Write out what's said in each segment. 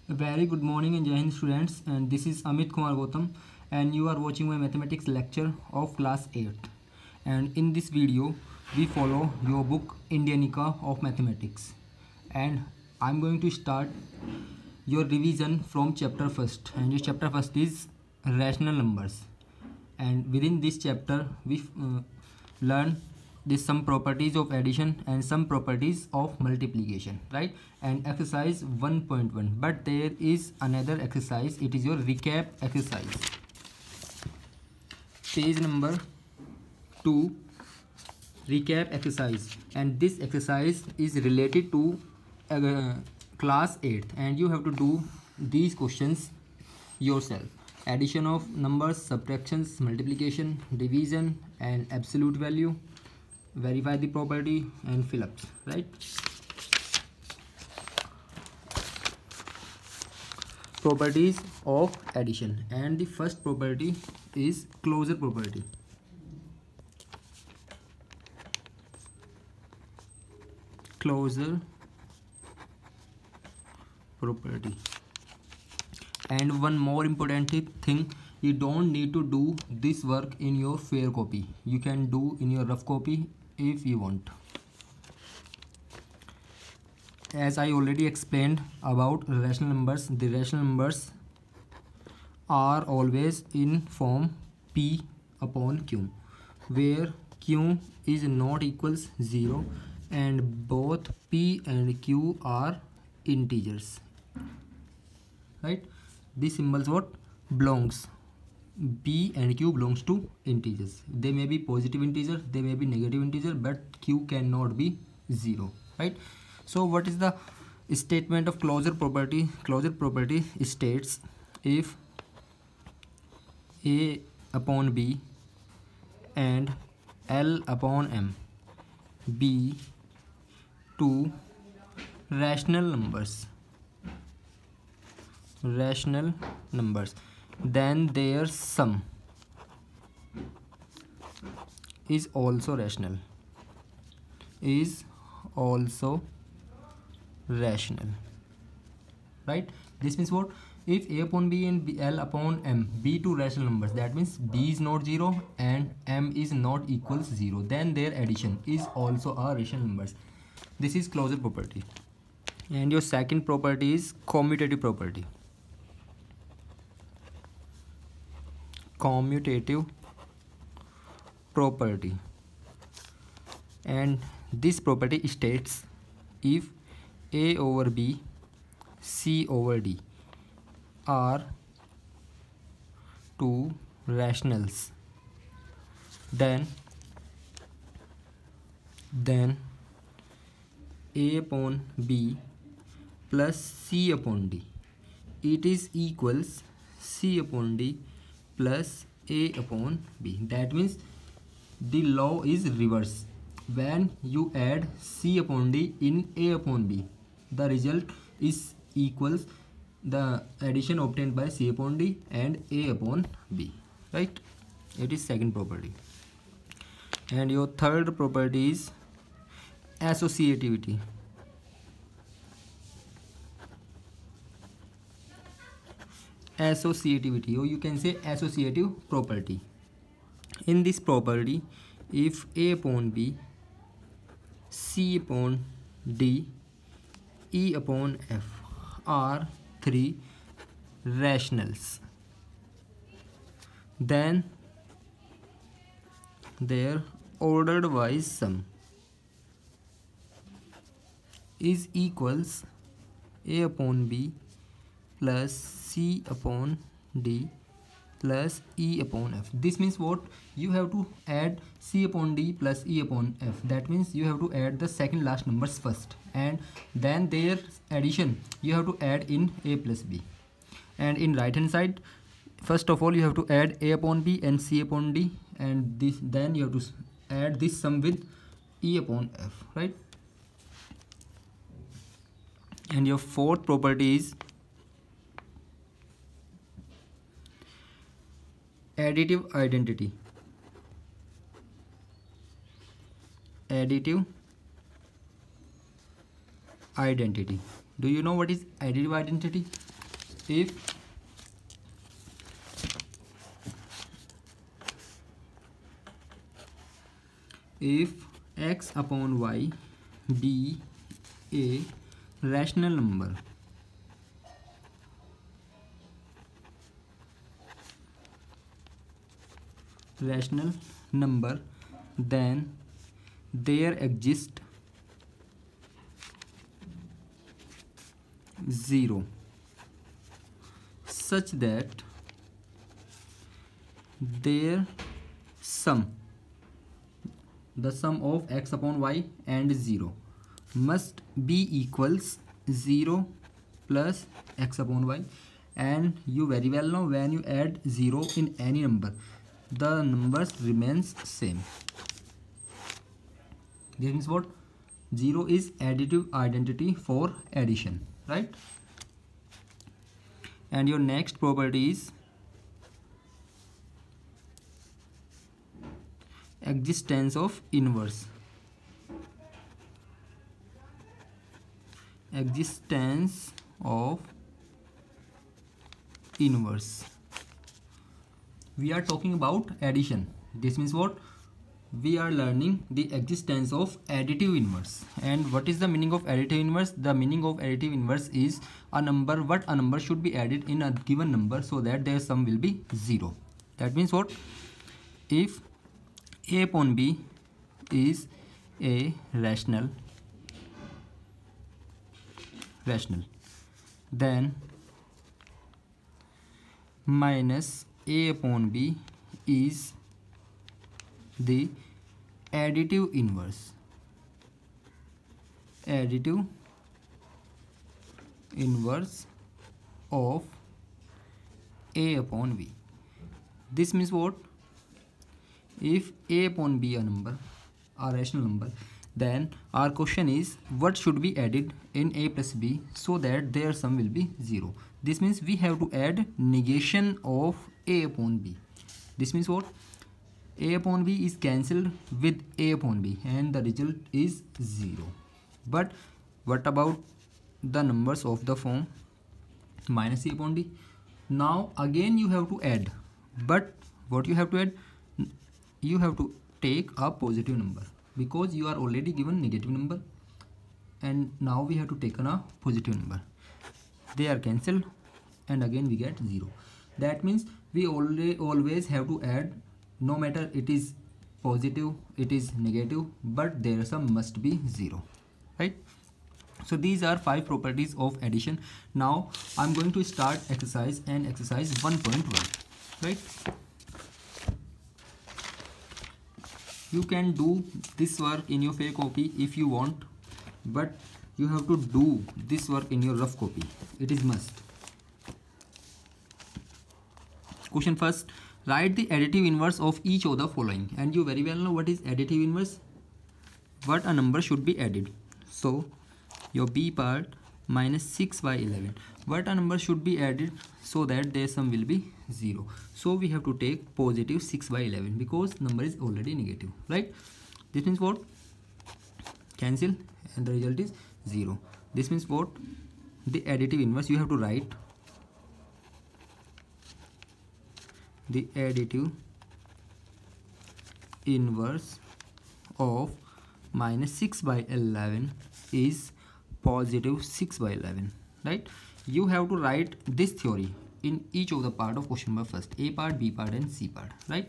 A very good morning and Jai Hind students, and this is Amit Kumar Gautam and you are watching my mathematics lecture of class 8. And in this video we follow your book Indianica of Mathematics, and I'm going to start your revision from chapter first, and your chapter first is rational numbers. And within this chapter we learn some properties of addition and some properties of multiplication, right? And exercise 1.1, but there is another exercise. It is your recap exercise, page number 2, recap exercise. And this exercise is related to class 8, and you have to do these questions yourself: addition of numbers, subtractions, multiplication, division, and absolute value, verify the property, and fill-ups, right? Properties of addition, and the first property is closure property. Closure property. And one more important thing, you don't need to do this work in your fair copy. You can do in your rough copy if you want. As I already explained about rational numbers, the rational numbers are always in form P upon Q, where Q is not equals 0 and both P and Q are integers, right? These symbols what belongs, P and Q belongs to integers. They may be positive integer, they may be negative integer, but Q cannot be 0, right? So what is the statement of closure property? Closure property states if A upon B and L upon M be two rational numbers, then their sum is also rational, right? This means what? If A upon B and L upon M be two rational numbers, that means B is not 0 and M is not equals 0, then their addition is also a rational numbers. This is closure property. And your second property is commutative property. And this property states if A over B, C over D are two rationals, then A upon B plus C upon D, it is equals C upon D plus A upon B. That means the law is reverse. When you add C upon D in A upon B, the result is equals the addition obtained by C upon D and A upon B, right? It is second property. And your third property is associativity. Or you can say associative property. In this property, if A upon B, C upon D, E upon F are three rationals, then their ordered wise sum is equals A upon B plus C upon D plus E upon F. This means what? You have to add C upon D plus E upon F. That means you have to add the second last numbers first, and then their addition you have to add in A plus B. And in right hand side, first of all you have to add A upon B and C upon D, and this, then you have to add this sum with E upon F, right? And your fourth property is additive identity. Do you know what is additive identity? if x upon y be a rational number, then there exists 0 such that their sum, the sum of x upon y and 0 must be equals 0 plus x upon y. And you very well know, when you add 0 in any number, the numbers remains same. This means what? 0 is additive identity for addition, right? And your next property is existence of inverse. Existence of inverse. We are talking about addition. This means what? We are learning the existence of additive inverse. And what is the meaning of additive inverse? The meaning of additive inverse is a number, what a number should be added in a given number so that their sum will be 0. That means what? If a upon b is a rational, then minus a upon b is the additive inverse. Additive inverse of a upon b. This means what? If a upon b a number, a rational number, then our question is what should be added in a plus b so that their sum will be 0. This means we have to add negation of a upon b. This means what? A upon b is cancelled with a upon b and the result is 0. But what about the numbers of the form minus a upon b? Now again you have to add, but what you have to add? You have to take a positive number because you are already given negative number, and now we have to take a positive number. They are cancelled and again we get 0. That means we always have to add, no matter it is positive, it is negative, but their sum must be 0, right? So these are 5 properties of addition. Now I'm going to start exercise and exercise 1.1, right? You can do this work in your fair copy if you want, but you have to do this work in your rough copy. It is must. Question first. Write the additive inverse of each of the following. And you very well know what is additive inverse. What a number should be added. So your B part minus 6 by 11. What a number should be added so that their sum will be 0. So we have to take positive 6 by 11 because number is already negative, right? This means what? Cancel and the result is 0. This means what? The additive inverse you have to write. The additive inverse of minus 6 by 11 is positive 6 by 11, right? You have to write this theory in each of the part of question number first. A part, B part and C part, right?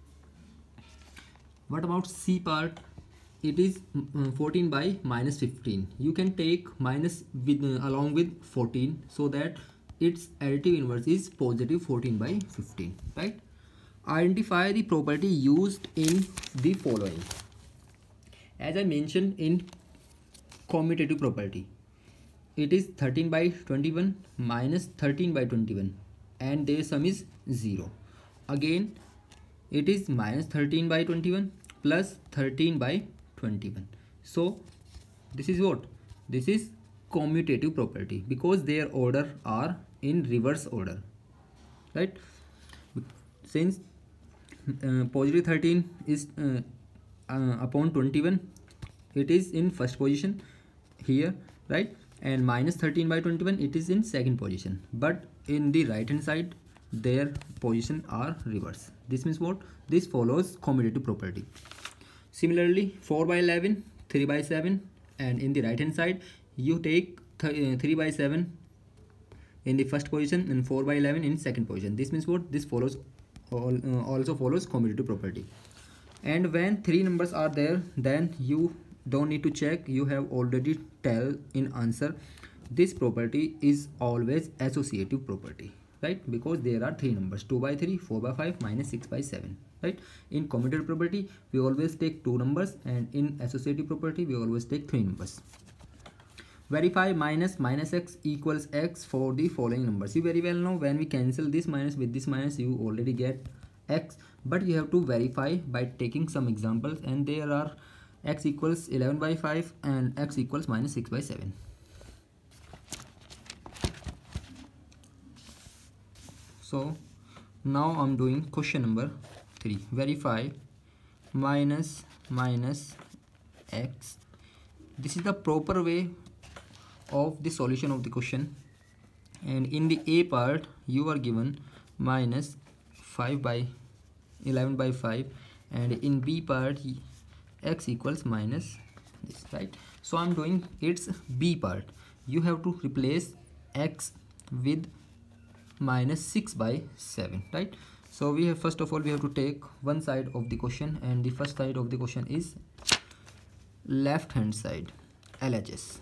What about C part? It is 14 by minus 15. You can take minus with along with 14 so that its additive inverse is positive 14 by 15, right? Identify the property used in the following. As I mentioned in commutative property, it is 13 by 21 minus 13 by 21 and their sum is 0. Again it is minus 13 by 21 plus 13 by 21. So this is what? This is commutative property because their order are in reverse order, right? Since positive 13 is upon 21, it is in first position here, right? and minus 13 by 21, it is in second position, but in the right hand side their position are reverse. This means what? This follows commutative property. Similarly 4 by 11, 3 by 7, and in the right hand side you take 3 by 7 in the first position and 4 by 11 in second position. This means what? This follows also follows commutative property. And when three numbers are there, then you don't need to check, you have already tell in answer. This property is always associative property, right? Because there are three numbers, 2 by 3, 4 by 5, minus 6 by 7, right? In commutative property we always take two numbers, and in associative property we always take three numbers. Verify minus x equals x for the following numbers. You very well know, when we cancel this minus with this minus, you already get x, but you have to verify by taking some examples, and there are x equals 11 by 5 and x equals minus 6 by 7. So now I'm doing question number 3. Verify minus x. This is the proper way of the solution of the question, and in the A part you are given minus 5 by 11 by 5, and in B part x equals minus this, right? So I'm doing its B part. You have to replace x with minus 6 by 7, right? So we have, first of all we have to take one side of the question, and the first side of the question is left hand side, LHS.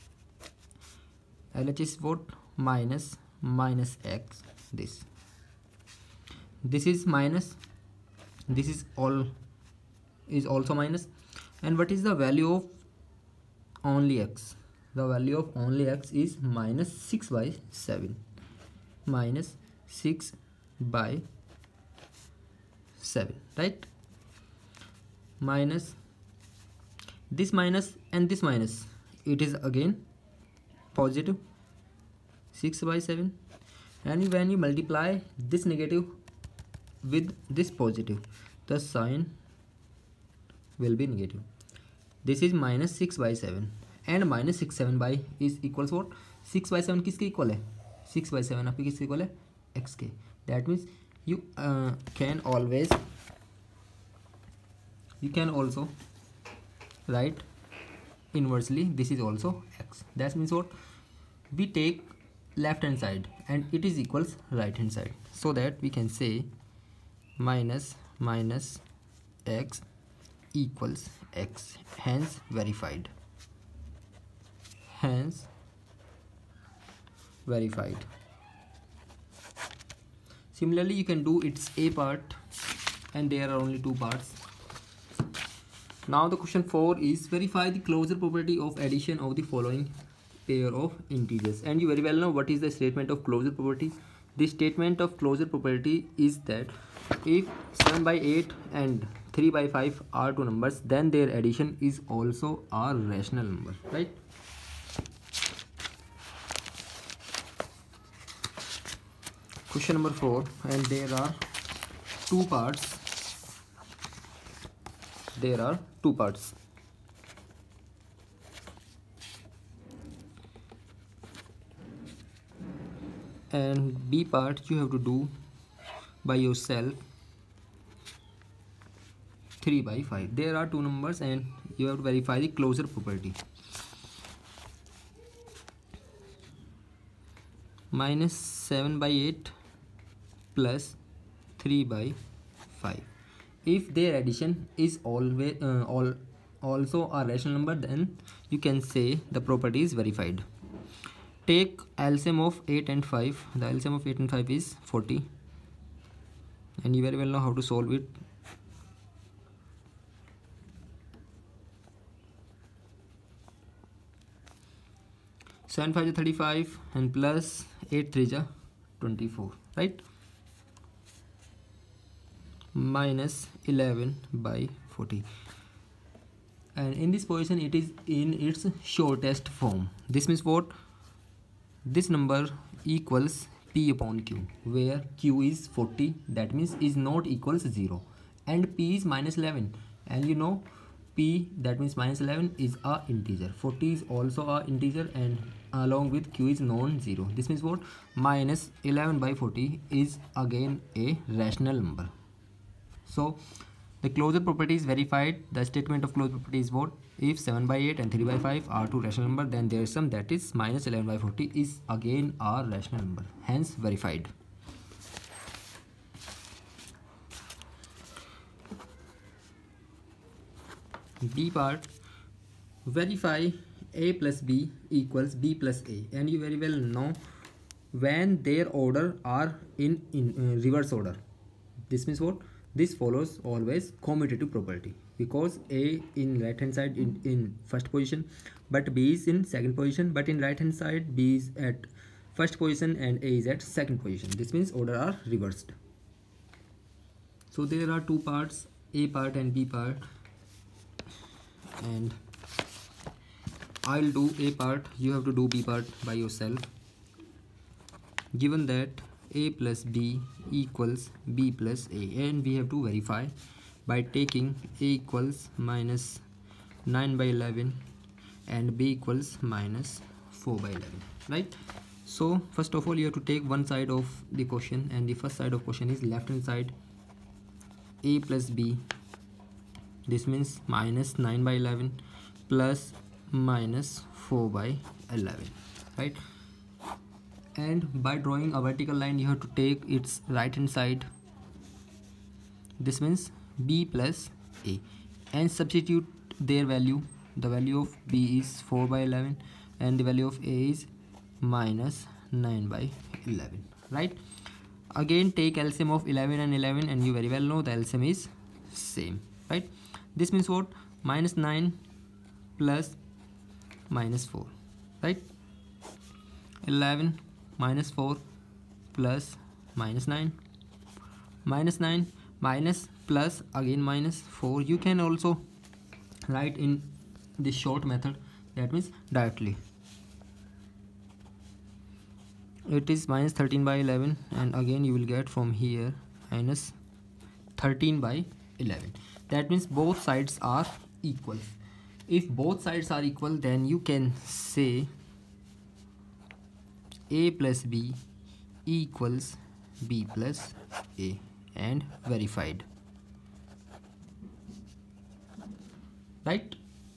LHS is what? Minus x. This is minus, this is also minus. And what is the value of only x? The value of only x is minus 6 by 7. Minus 6 by 7, right? Minus this minus and this minus, it is again positive 6 by 7, and when you multiply this negative with this positive, the sign will be negative. This is minus 6 by 7, and minus 6 7 by is equals what? 6 by 7 किसके equal है? 6 by 7 आपके किसके equal है? x के. That means you can also write inversely, this is also x. That means what? We take left hand side and it is equals right hand side, so that we can say minus x equals x, hence verified. Similarly you can do its A part, and there are only two parts. Now the question 4 is verify the closure property of addition of the following pair of integers. And you very well know what is the statement of closure property. The statement of closure property is that if 7 by 8 and 3 by 5 are two numbers, then their addition is also a rational number, right? Question number 4, and there are two parts. And B part you have to do by yourself. 3 by 5. There are two numbers and you have to verify the closure property. Minus 7 by 8 plus 3 by 5. If their addition is always also a rational number, then you can say the property is verified. Take LCM of 8 and 5. The LCM of 8 and 5 is 40, and you very well know how to solve it. Seven 5 is 35 and plus 8 3 is 24, right? Minus 11 by 40, and in this position it is in its shortest form. This means what? This number equals P upon Q, where Q is 40, that means is not equals 0, and P is minus 11, and you know P, that means minus 11 is a integer. 40 is also a integer, and along with q is non-zero. This means what? Minus 11 by 40 is again a rational number. So the closure property is verified. The statement of closure property is what? If 7 by 8 and 3 by 5 are two rational number, then their sum, that is minus 11 by 40, is again a rational number, hence verified. B part, verify a plus b equals b plus a, and you very well know when their order are in reverse order. This means what? This follows always commutative property, because a in right hand side in first position, but b is in second position, but in right hand side b is at first position and a is at second position. This means order are reversed. So there are two parts, a part and b part, and I'll do a part, you have to do b part by yourself. Given that a plus b equals b plus a, and we have to verify by taking a equals minus 9 by 11 and b equals minus 4 by 11, right? So first of all you have to take one side of the question, and the first side of question is left hand side, a plus b. This means minus 9 by 11 plus minus 4 by 11, right? And by drawing a vertical line you have to take its right hand side. This means b plus a, and substitute their value. The value of b is 4 by 11 and the value of a is minus 9 by 11, right? Again take LCM of 11 and 11, and you very well know the LCM is same, right? This means what? Minus 9 plus minus 4, right? 11 minus 4 plus minus 9, minus 9 minus plus again minus 4. You can also write in this short method, that means directly. It is minus 13 by 11, and again you will get from here minus 13 by 11. That means both sides are equal. If both sides are equal, then you can say a plus b equals b plus a, and verified, right?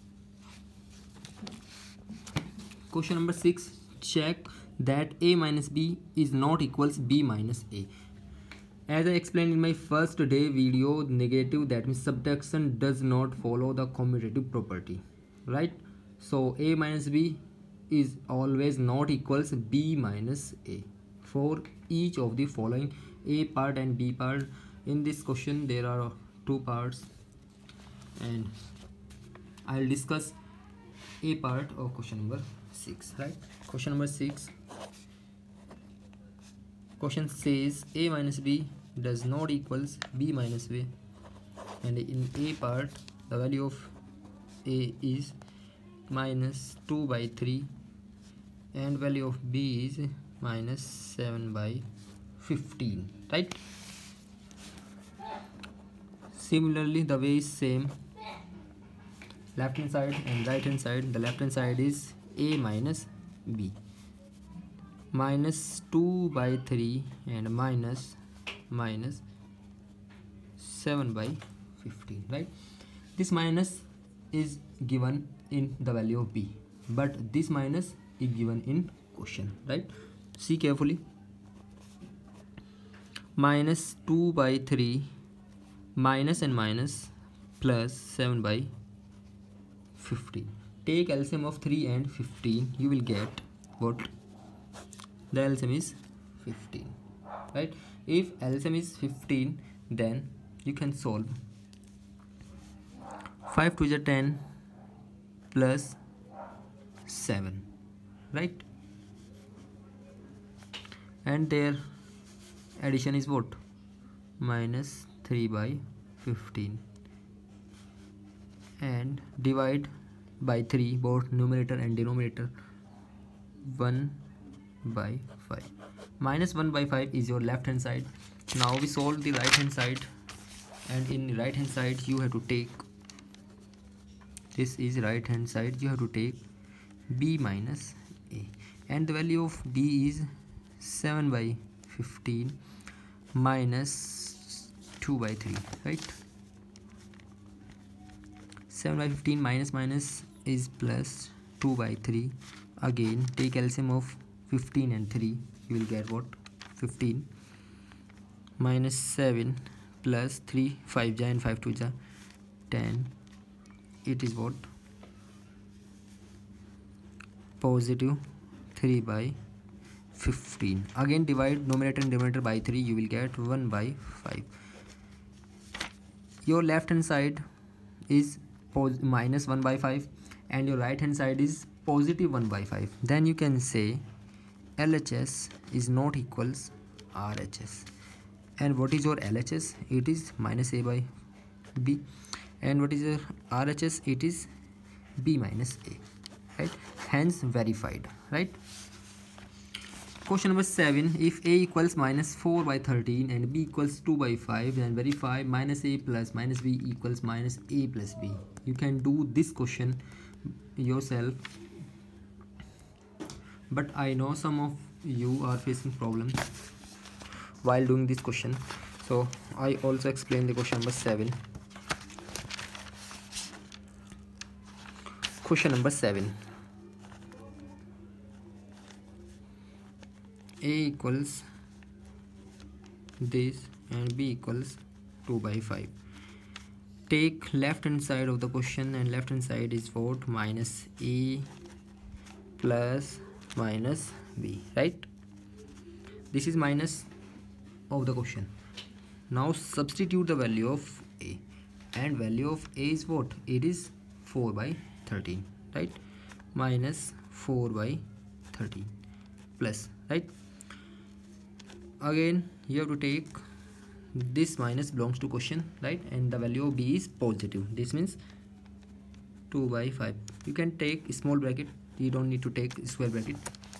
Question number 6, check that a minus b is not equals b minus a. As I explained in my first day video, negative, that means subtraction, does not follow the commutative property, right? So a minus b is always not equals b minus a for each of the following a part and b part. In this question there are two parts, and I'll discuss a part of question number 6, right? Question number 6, question says a minus b does not equals b minus a, and in a part the value of a is minus 2 by 3 and value of b is minus 7 by 15, right? Similarly the way is same, left hand side and right hand side. The left hand side is a minus b, minus 2 by 3 and minus 7 by 15, right? This minus is given in the value of b, but this minus is given in question, right? See carefully. Minus 2 by 3 minus and minus plus 7 by 15. Take LCM of 3 and 15, you will get what? The LCM is 15, right? If LCM is 15, then you can solve 5 to the 10 plus 7, right? And their addition is what? Minus 3 by 15, and divide by 3 both numerator and denominator. 1 by 5. Minus 1 by 5 is your left hand side. Now we solve the right hand side, and in right hand side you have to take, this is right hand side, you have to take b minus a. and the value of b is 7 by 15 minus 2 by 3, right? 7 by 15 minus is plus 2 by 3. Again take LCM of 15 and 3, you will get what? 15 minus 7 plus 3, 5 ja and 5 2 ja 10. It is what? Positive 3 by 15. Again divide numerator and denominator by 3, you will get 1 by 5. Your left hand side is minus 1 by 5 and your right hand side is positive 1 by 5. Then you can say LHS is not equals RHS. And what is your LHS? It is minus A by B. And what is your RHS? It is B minus A, right? Hence verified, right? Question number 7. If A equals minus 4 by 13 and B equals 2 by 5, then verify minus A plus minus B equals minus A plus B. You can do this question yourself, but I know some of you are facing problems while doing this question, so I also explain the question number 7. Question number 7. A equals this and B equals 2 by 5. Take left hand side of the question, and left hand side is what? Minus A plus minus B, right? This is minus of the question. Now substitute the value of A, and value of A is what? It is 4 by 13, right? Minus 4 by 13 plus, right? Again you have to take this minus belongs to question, right? And the value of B is positive. This means 2 by 5. You can take small bracket, you don't need to take square bracket.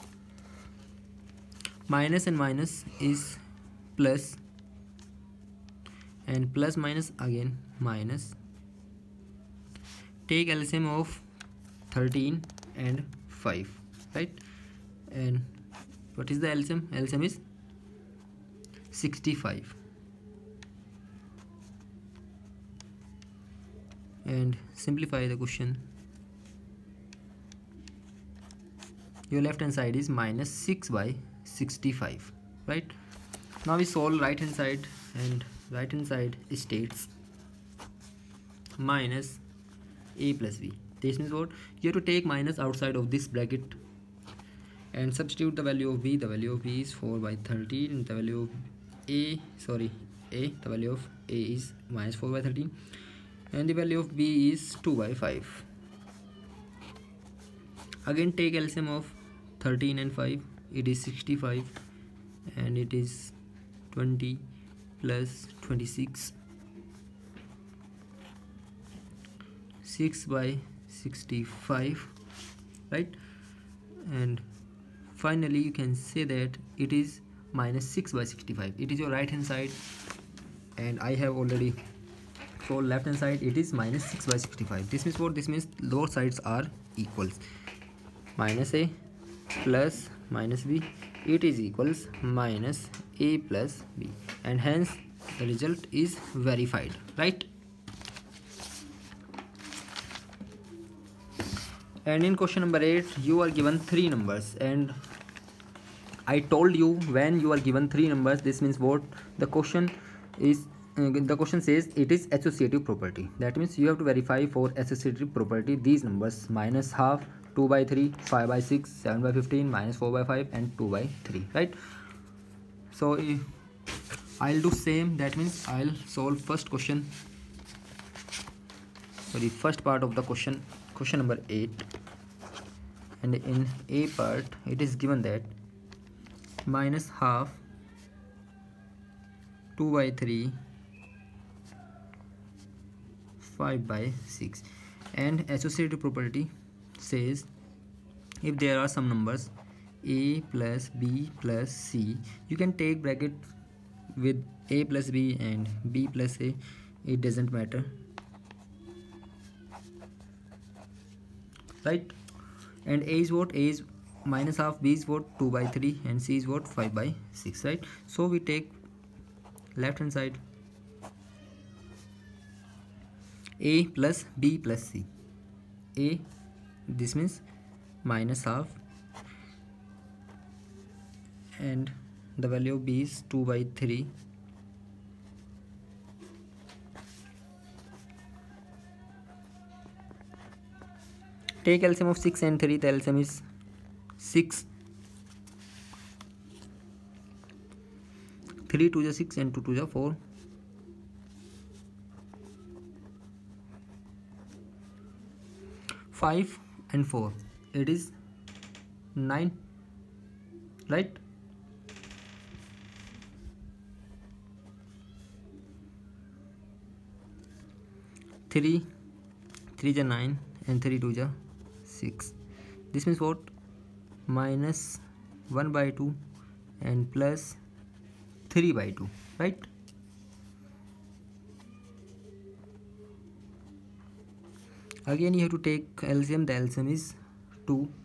Minus and minus is plus, and plus minus again minus. Take LCM of 13 and 5, right? And what is the LCM? LCM is 65. And simplify the question. Your left hand side is minus 6 by 65, right? Now we solve right hand side, and right hand side states minus A plus B. This means what? You have to take minus outside of this bracket and substitute the value of B. The value of B is 4 by 13, and the value of the value of A is minus 4 by 13, and the value of B is 2 by 5. Again take LCM of 13 and 5. It is 65, and it is 20 plus 26, 6 by 65, right? And finally you can say that it is minus 6 by 65. It is your right hand side, and I have already solved left hand side. It is minus 6 by 65. This means what? This means both sides are equals. Minus A plus minus B, it is equals minus A plus B, and hence the result is verified, right? And in question number 8, you are given 3 numbers, and I told you when you are given 3 numbers, this means what? The question is the question says it is associative property. That means you have to verify for associative property these numbers: minus half, 2 by 3, 5 by 6, 7 by 15, minus 4 by 5, and 2 by 3, right? So I'll do same. That means I'll solve first question, sorry, first part of the question number 8. And in A part it is given that minus half, 2 by 3, 5 by 6, and associative property says if there are some numbers A plus B plus C, you can take bracket with A plus B and B plus A. It doesn't matter, right? And A is what? A is minus half, b is what 2 by 3 and c is what 5 by 6, right? So we take left hand side, a plus b plus c. A, this means minus half, and the value of b is 2 by 3. Take LCM of 6 and 3. The LCM is 6. 3 to the 6 and 2 to the 4. 5 and 4. It is 9, right? 3 is 9 and 3 to the 6. This means what? Minus 1 by 2 and plus 3 by 2, right? Again you have to take LCM. The LCM is 2.